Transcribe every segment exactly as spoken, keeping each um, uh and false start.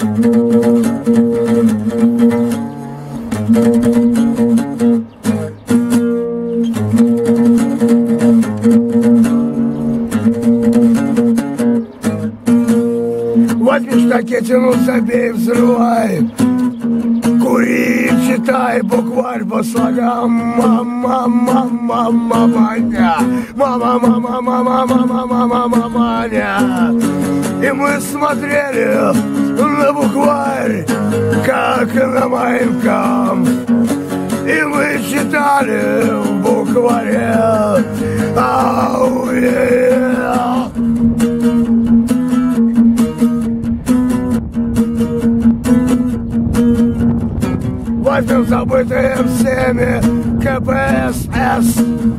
Возьми штаки, тяну, забей, взрывай. Кури, читай букварь по слогам. Мама, мама, мама, маня. Мама, мама, мама, мама, мама, мама, маня. И мы смотрели на букварь, как на Майнкам. И мы читали в букваре. Ау, е-е-е. Возьмем забытые всеми ка пэ эс эс.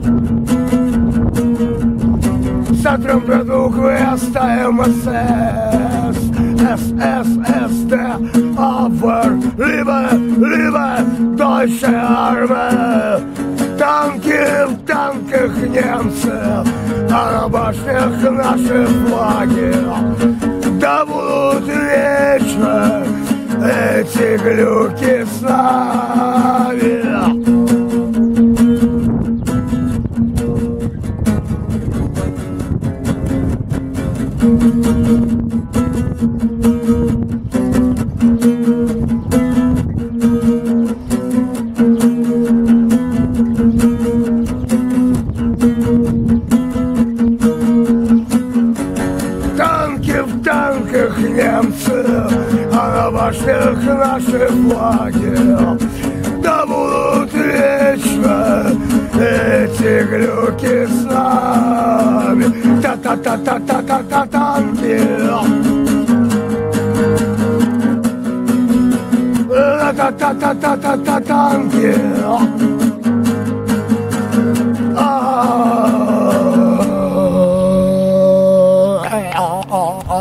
Сотрем две буквы, оставим эс эс. эс эс эс дэ Авер, либо, либо Deutsche Armee. Танки в танках немцы, а на башнях наши флаги. Да будут вечно эти глюки с нами. Танки в танках немцы, а на башнях наши флаги. Да будут вечно эти глюки с нами. Та-та-та-та-та-та-та танки. Та-та-та-та-та-та танки. А-а-а.